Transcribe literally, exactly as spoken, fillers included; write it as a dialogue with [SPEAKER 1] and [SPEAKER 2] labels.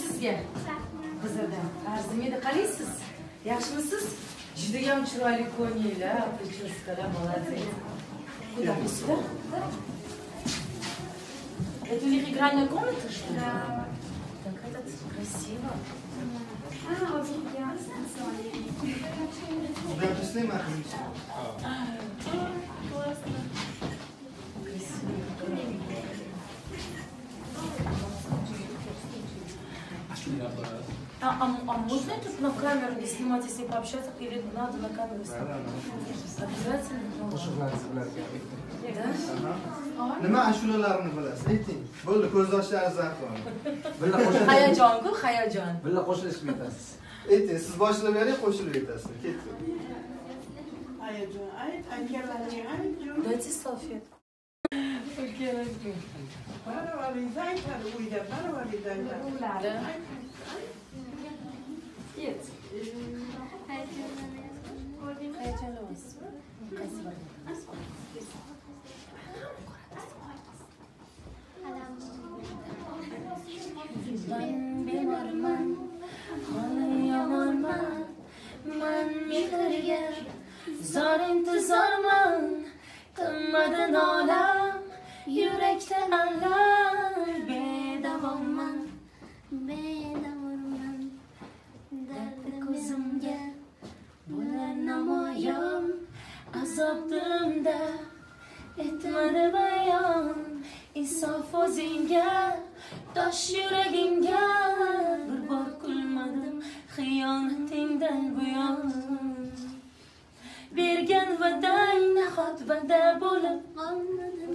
[SPEAKER 1] sizga. Qizildan. Arzimida qalaysiz? Yaxshimisiz? Juda ham chiroyli ko'ngillar, прическаlar, молодец. Куда вы сюда? Да? Это у них игральная комната, что ли? Да. Так это красиво.
[SPEAKER 2] А, очень ясно.
[SPEAKER 3] Да, пришли, Марина.
[SPEAKER 2] Классно.
[SPEAKER 1] А, а, а можно тут на камеру не снимать, если пообщаться, или надо на камеру снимать? Обязательно? Да?
[SPEAKER 3] Nima ashulalarni bilasiz? Ayting. Bo'ldi, ko'zdoshlaringizni aqling.
[SPEAKER 4] Billa qo'shilib.
[SPEAKER 1] Hayajon-ku, hayajon.
[SPEAKER 4] Billa qo'shilishib ketasiz.
[SPEAKER 3] Ayting, siz boshlab bering, qo'shilib ketasiz. Ketdi.
[SPEAKER 5] Hayajon, ayt, aytganlaring ayt.
[SPEAKER 1] Дайте салфетку. Окей, окей.
[SPEAKER 5] Baravaringizni aytadi, uyda baravaringizni aytadi.
[SPEAKER 1] Да?
[SPEAKER 2] Нет.
[SPEAKER 1] Hayajonli вас. Спасибо. Ben bemorman, holim yomonman, men mehrga zor intizorman, qilmadi nolam, yurakda alam, bedavomman, bedavomman, dardi ko'zimga bo'lar namoyon, azobimda etmadi bayon, insof o'zingga, tosh yuragimga, bir bor kulmadim xiyonatingdan buyon. Bergan va'dang nahot va'da bo'lib qolmadi.